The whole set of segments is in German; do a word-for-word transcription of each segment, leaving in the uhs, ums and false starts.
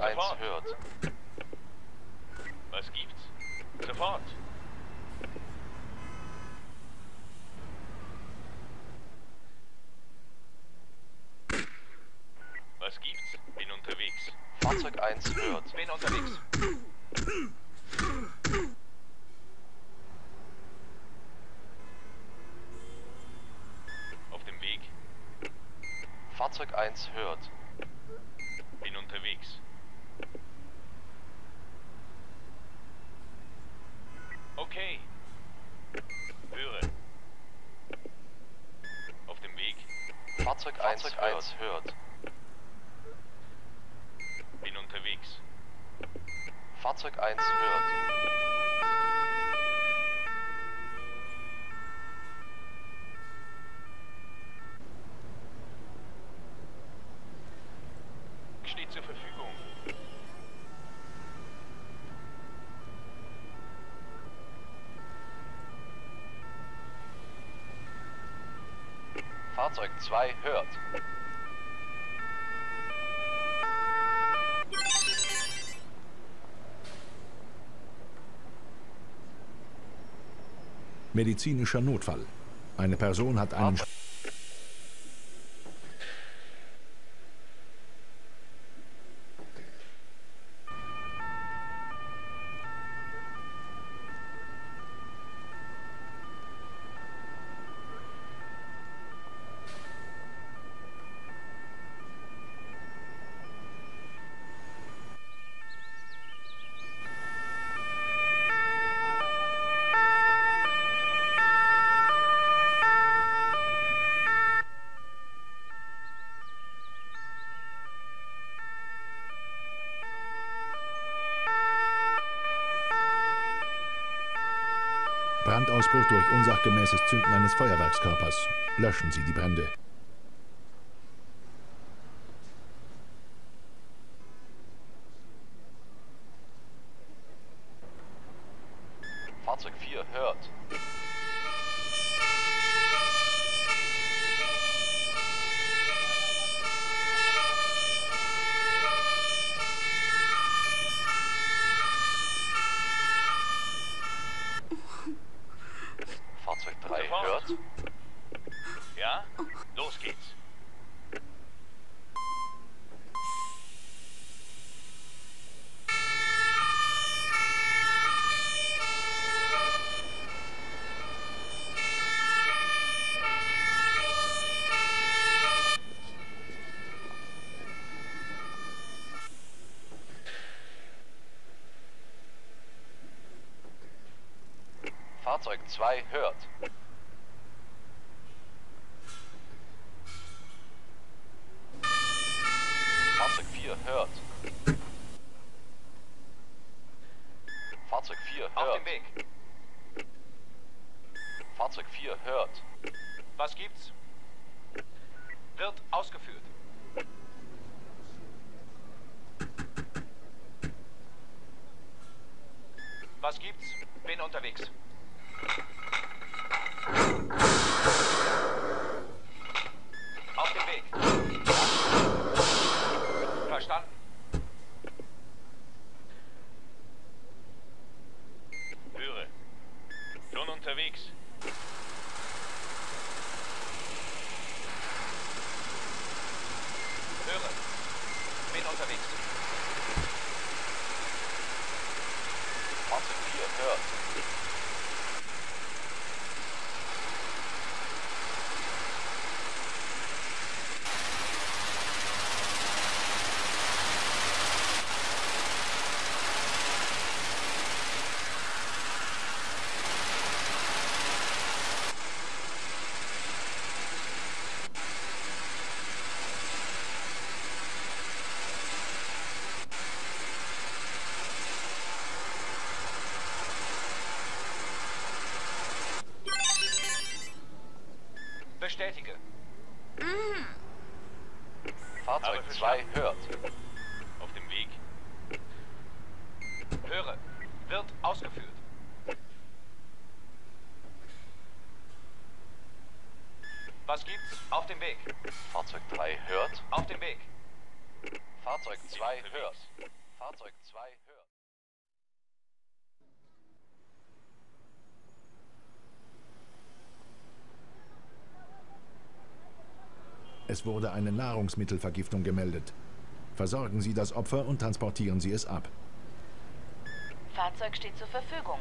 eins hört. Was gibt's? Sofort. Was gibt's? Bin unterwegs. Fahrzeug eins hört. Bin unterwegs. Auf dem Weg. Fahrzeug eins hört. Bin unterwegs. Okay. Höre. Auf dem Weg. Fahrzeug eins hört. Bin unterwegs. Fahrzeug eins hört. Steht zur Verfügung. Fahrzeug zwei hört. Medizinischer Notfall. Eine Person hat einen... Fahrzeug Brandausbruch durch unsachgemäßes Zünden eines Feuerwerkskörpers. Löschen Sie die Brände. Fahrzeug vier hört. Fahrzeug drei Sofort. hört. Ja? Los geht's. Fahrzeug zwei hört. Fahrzeug vier hört. Fahrzeug vier Auf hört. dem Weg. Fahrzeug vier hört. Was gibt's? Wird ausgeführt. Was gibt's? Bin unterwegs. Auf dem Weg. Verstanden. Höre. Schon unterwegs. Höre. Bin unterwegs. Fahrzeug vier hört. Bestätige. Fahrzeug Habe zwei verstanden. hört. Auf dem Weg. Höre. Wird ausgeführt. Was gibt's? Auf dem Weg. Fahrzeug drei hört. Auf dem Weg. Fahrzeug zwei hört. Fahrzeug zwei hört. Es wurde eine Nahrungsmittelvergiftung gemeldet. Versorgen Sie das Opfer und transportieren Sie es ab. Fahrzeug steht zur Verfügung.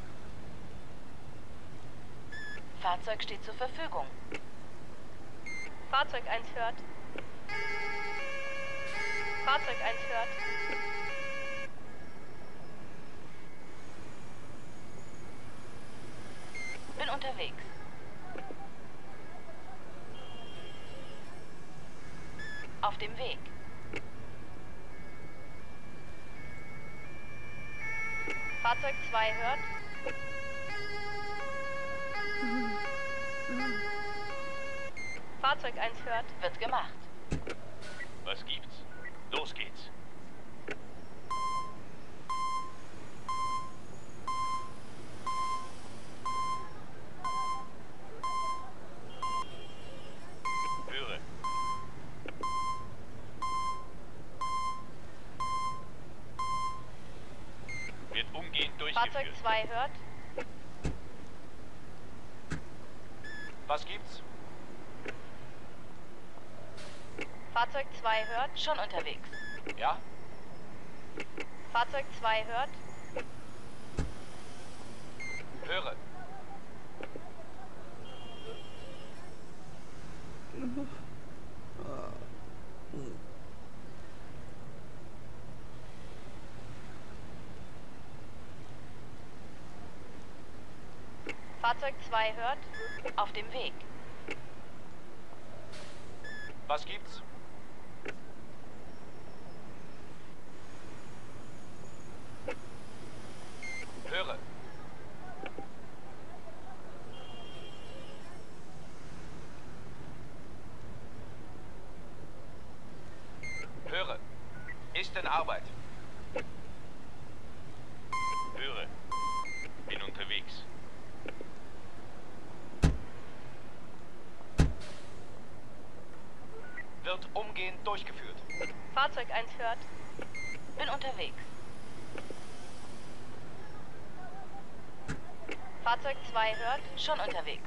Fahrzeug steht zur Verfügung. Fahrzeug eins hört. Fahrzeug eins hört. Bin unterwegs. Auf dem Weg. Fahrzeug zwei hört. Fahrzeug eins hört. Wird gemacht. Was gibt's? Los geht's. Höre. Wird umgehend Fahrzeug durchgeführt. zwei hört. Was gibt's? Fahrzeug zwei hört. Schon unterwegs. Ja? Fahrzeug zwei hört. Höre. Fahrzeug zwei hört. Auf dem Weg. Was gibt's? Höre. Höre. Ist in Arbeit. Höre. Bin unterwegs. Wird umgehend durchgeführt. Fahrzeug eins hört. Bin unterwegs. Fahrzeug zwei hört. Schon unterwegs.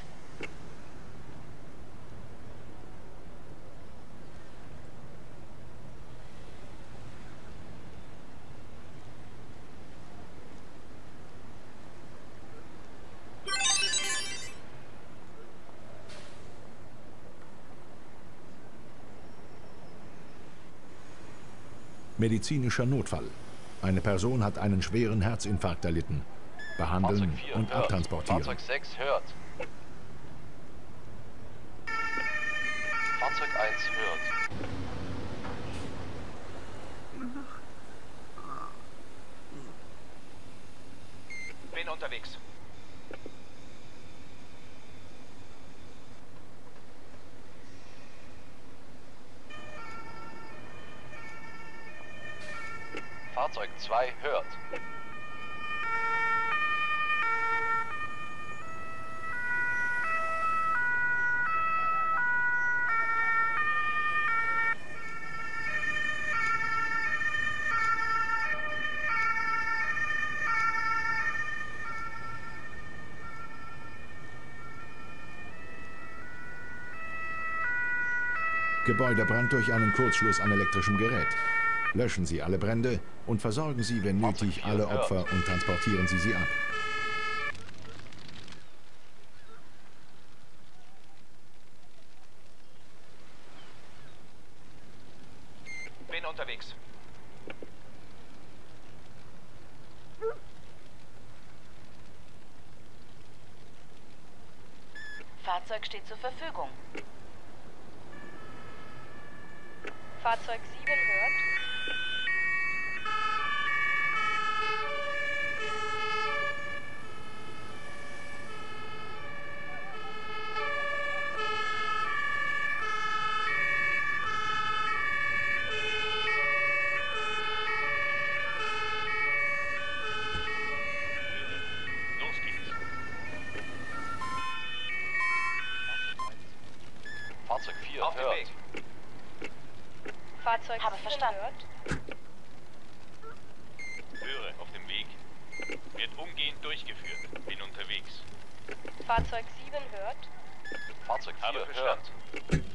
Medizinischer Notfall. Eine Person hat einen schweren Herzinfarkt erlitten. Behandeln Fahrzeug vier und hört. abtransportieren. Fahrzeug sechs hört. Fahrzeug eins hört. Bin unterwegs. Fahrzeug zwei hört. Gebäudebrand durch einen Kurzschluss an elektrischem Gerät. Löschen Sie alle Brände und versorgen Sie, wenn nötig, alle Opfer und transportieren Sie sie ab. Bin unterwegs. Fahrzeug steht zur Verfügung. Fahrzeug sieben hört. Los geht's. Fahrzeug vier Auf dem hört. Weg. Fahrzeug Habe sieben verstanden. hört. Höre, auf dem Weg. Wird umgehend durchgeführt. Bin unterwegs. Fahrzeug sieben hört. Fahrzeug Habe vier verstanden. hört.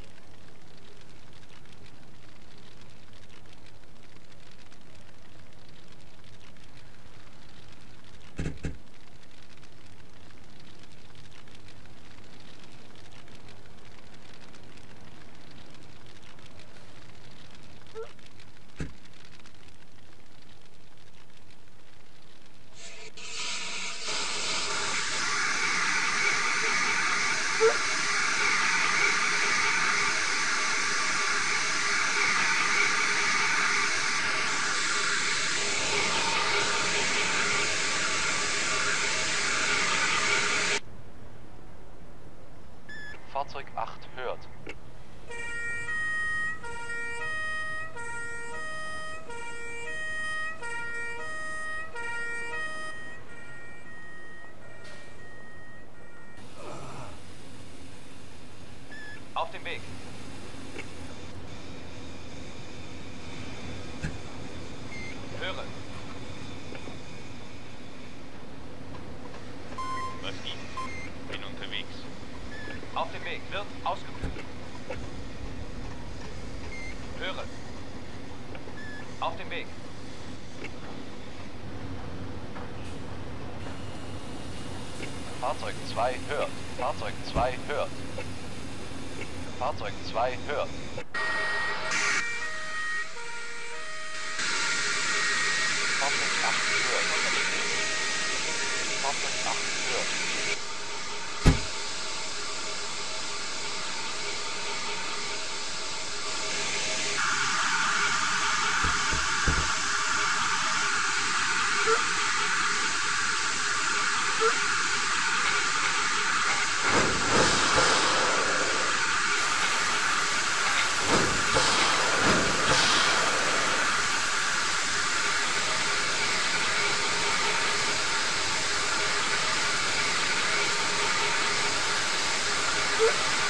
Fahrzeug acht hört. Auf dem Weg. Höre. Was gibt? Bin unterwegs. Auf dem Weg. Wird ausgeführt. Höre. Auf dem Weg. Fahrzeug zwei hört. Fahrzeug zwei hört. Fahrzeug zwei hört. Fahrzeug acht hört. Fahrzeug acht hört. Fahrzeug